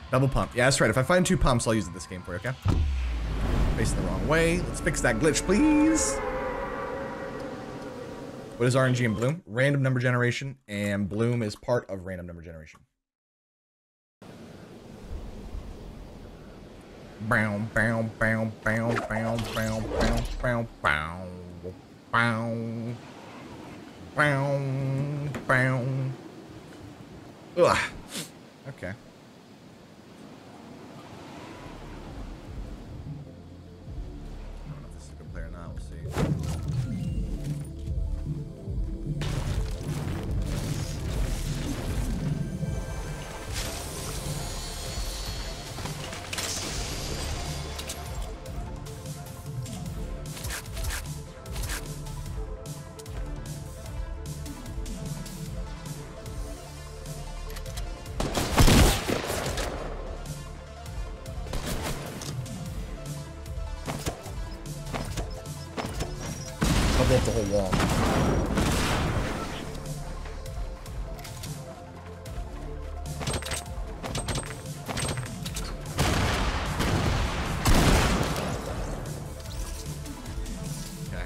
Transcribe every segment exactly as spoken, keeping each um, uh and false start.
Double pump. Yeah, that's right. If I find two pumps, I'll use it this game for you, okay? Facing the wrong way. Let's fix that glitch, please. What is R N G and Bloom? Random number generation, and Bloom is part of random number generation. Bow, bow, bow, bow, bow, bow, bow, bow, bow, bow, bow, bow. Ugh. Okay. I don't know if this is a good player or not. We'll see. Up the whole wall. Okay.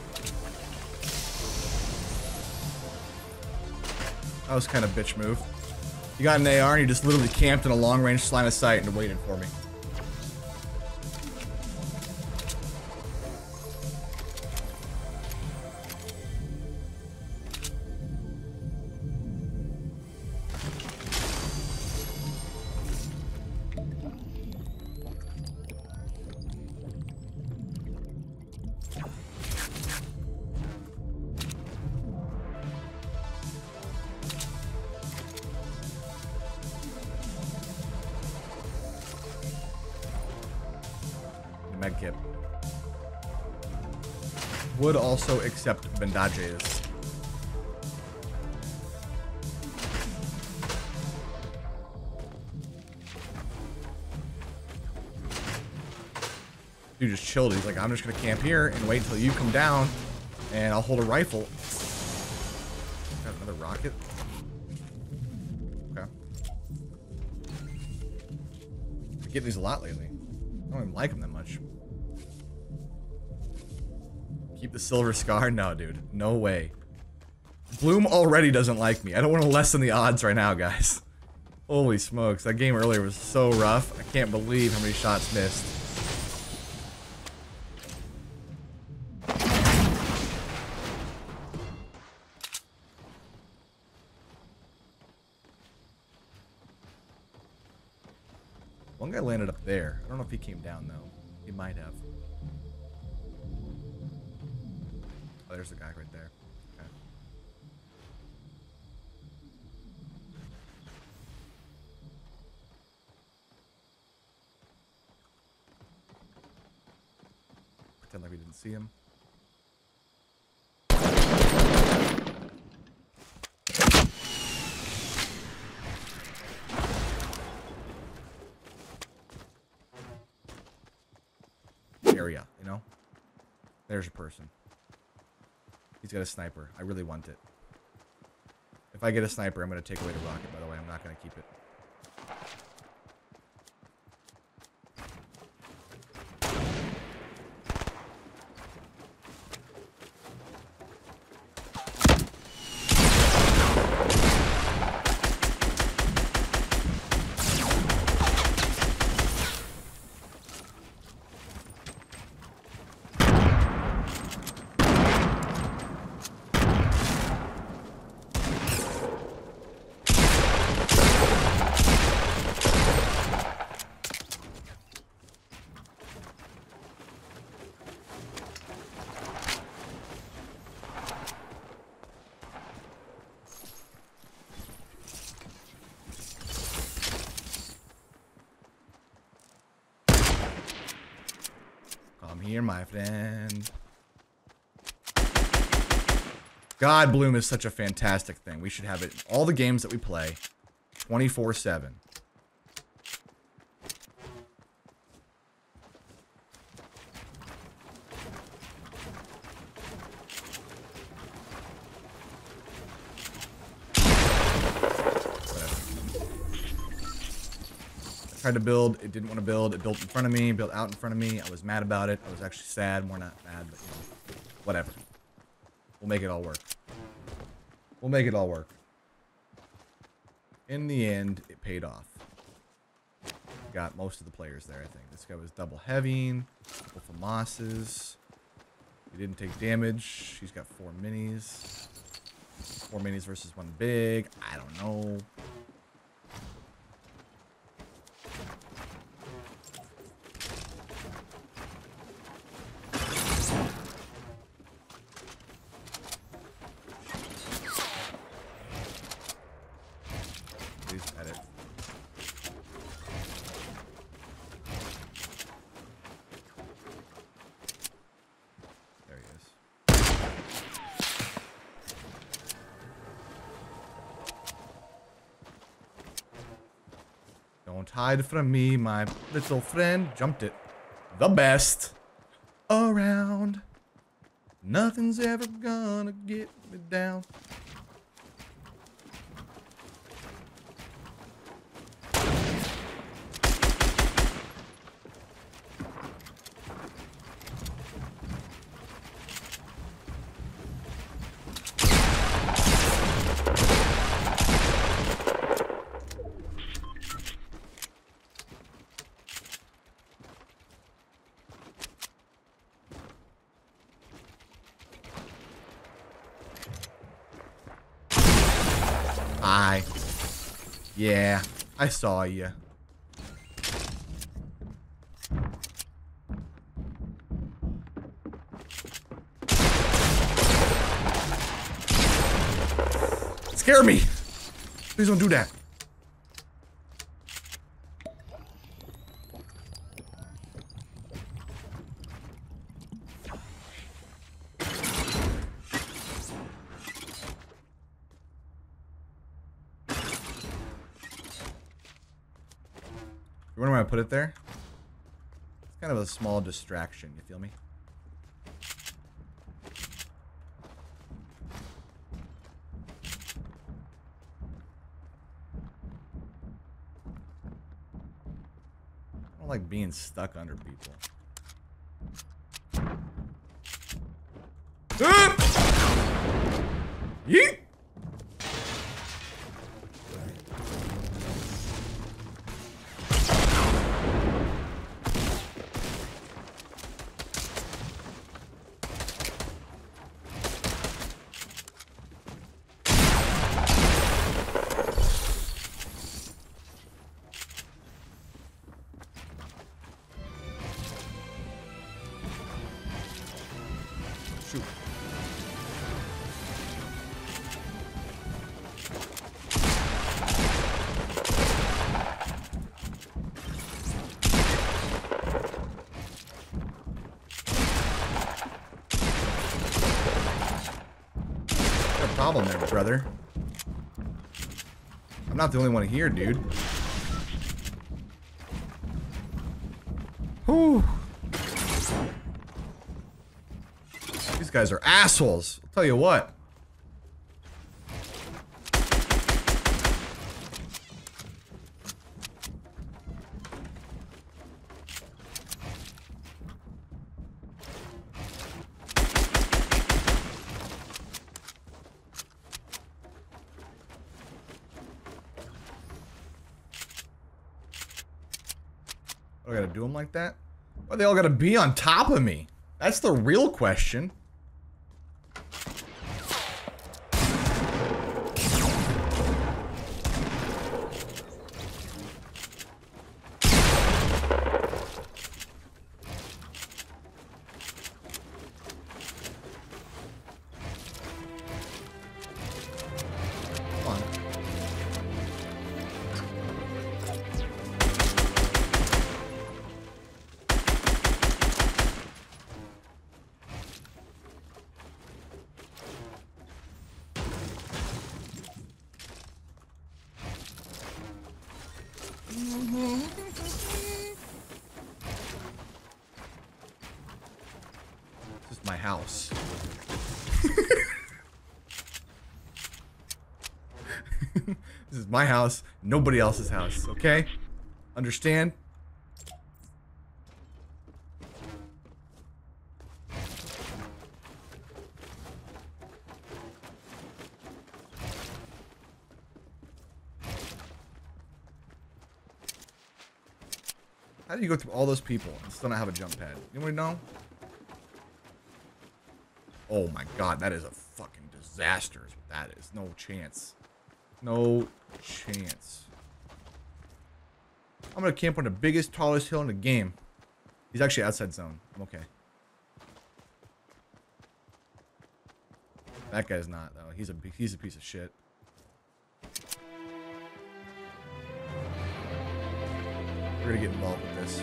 That was kind of bitch move. You got an A R and you just literally camped in a long range line of sight and waited for me. Medkit. Would also accept bandages. Dude just chilled. He's like, I'm just gonna camp here and wait until you come down and I'll hold a rifle. Got another rocket. Okay. I get these a lot lately. I don't even like them that much. Keep the silver scar? No, dude. No way. Bloom already doesn't like me. I don't want to lessen the odds right now, guys. Holy smokes. That game earlier was so rough. I can't believe how many shots missed. One guy landed up there. I don't know if he came down, though. He might have. Oh, there's the guy right there. Okay. Pretend like we didn't see him. Area, you know? There's a person. He's got a sniper. I really want it. If I get a sniper, I'm going to take away the rocket, by the way. I'm not going to keep it. Come here, my friend. God, Bloom is such a fantastic thing. We should have it in all the games that we play, twenty-four seven. tried to build. It didn't want to build. It built in front of me, built out in front of me. I was mad about it. I was actually sad. More not mad, but you know, whatever. We'll make it all work. We'll make it all work. In the end, it paid off. Got most of the players there, I think. This guy was double heavying. Couple for mosses. He didn't take damage. He's got four minis. Four minis versus one big. I don't know. Please edit. There he is. Don't hide from me, my little friend. Jumped it. The best around. Nothing's ever gonna get me down. Hi. Yeah, I saw you. Scare me. Please don't do that. You wonder why I put it there? It's kind of a small distraction, you feel me? I don't like being stuck under people. Ah! Yeet! Shoot. Got a problem there, brother. I'm not the only one here, dude. Whew. These guys are assholes. I'll tell you what. I gotta do them like that? Why they all gotta be on top of me? That's the real question. This is my house. This is my house, nobody else's house, okay? Understand? How do you go through all those people and still not have a jump pad? Anybody know? Oh my god, that is a fucking disaster is what that is. No chance. No chance. I'm gonna camp on the biggest, tallest hill in the game. He's actually outside zone. I'm okay. That guy's not though. He's a he's a piece of shit. We're gonna get involved with this.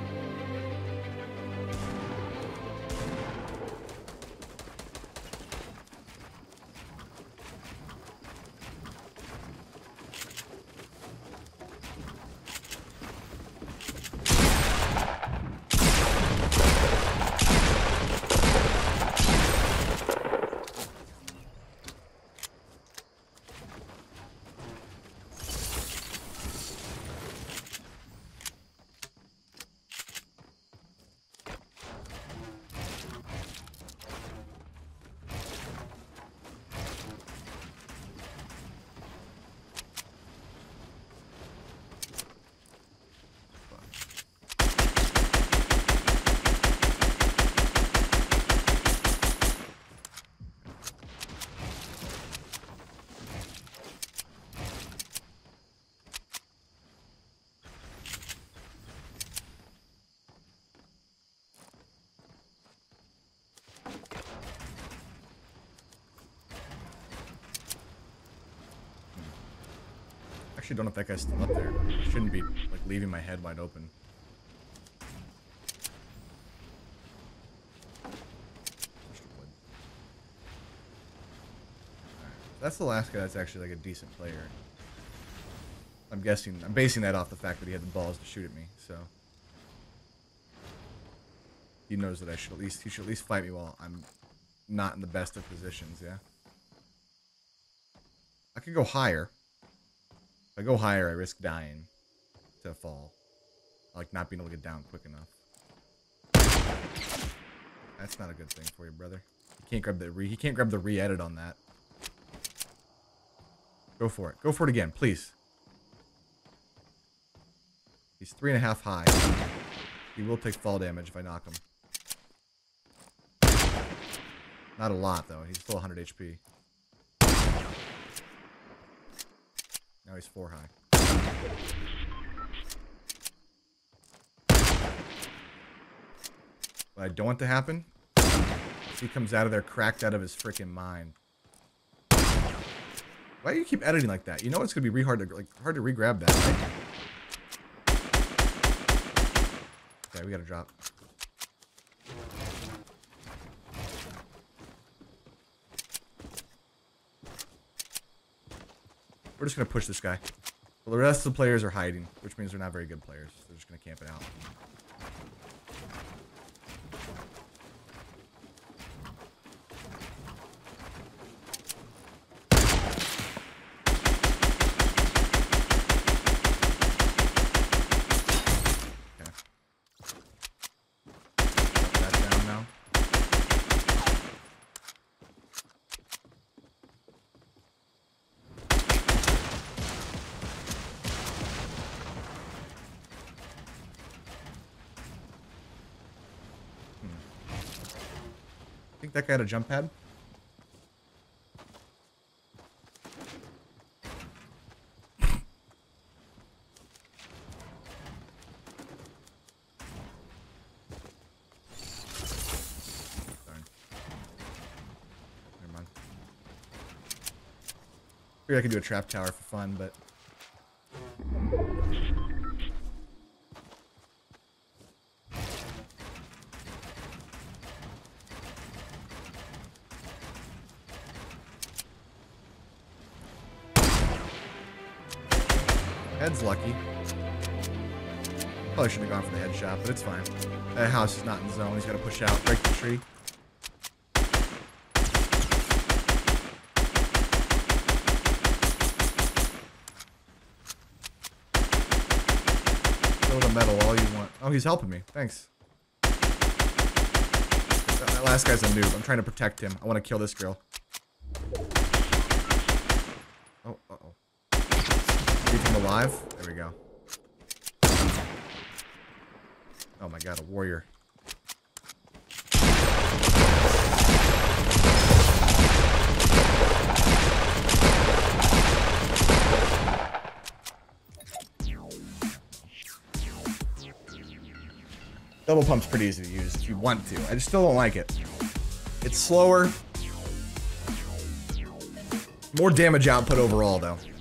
Actually don't know if that guy's still up there. I shouldn't be like leaving my head wide open. That's the last guy that's actually like a decent player. I'm guessing, I'm basing that off the fact that he had the balls to shoot at me, so. He knows that I should at least, he should at least fight me while I'm not in the best of positions, yeah. I could go higher. If I go higher, I risk dying to fall. Like not being able to get down quick enough. That's not a good thing for you, brother. He can't grab the re he can't grab the re-edit on that. Go for it. Go for it again, please. He's three and a half high. He will take fall damage if I knock him. Not a lot though. He's still one hundred H P. Now he's four high. What I don't want to happen is he comes out of there cracked out of his freaking mind. Why do you keep editing like that? You know it's gonna be re hard to like hard to re-grab that, right? Okay, we gotta drop. We're just gonna push this guy. Well, the rest of the players are hiding, which means they're not very good players. They're just gonna camp it out. Think that guy had a jump pad? Darn. Never mind. Figured I could do a trap tower for fun, but head's lucky. Probably shouldn't have gone for the headshot, but it's fine. That house is not in zone. He's got to push out, break the tree. Kill the metal all you want. Oh, he's helping me. Thanks. That, that last guy's a noob. I'm trying to protect him. I want to kill this girl. Oh, uh-oh. Leave him alive. There we go. Oh my god, a warrior. Double pump's pretty easy to use if you want to. I just still don't like it. It's slower. More damage output overall, though.